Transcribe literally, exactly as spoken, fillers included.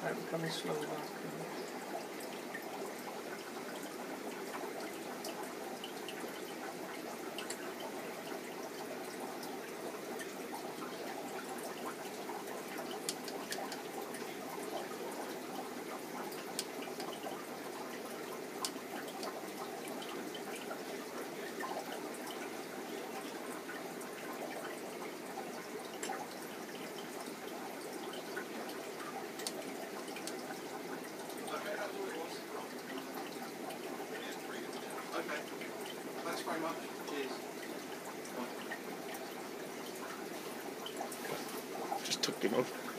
I'm coming slow enough. Okay. Thanks very much. Cheers. Just took him off.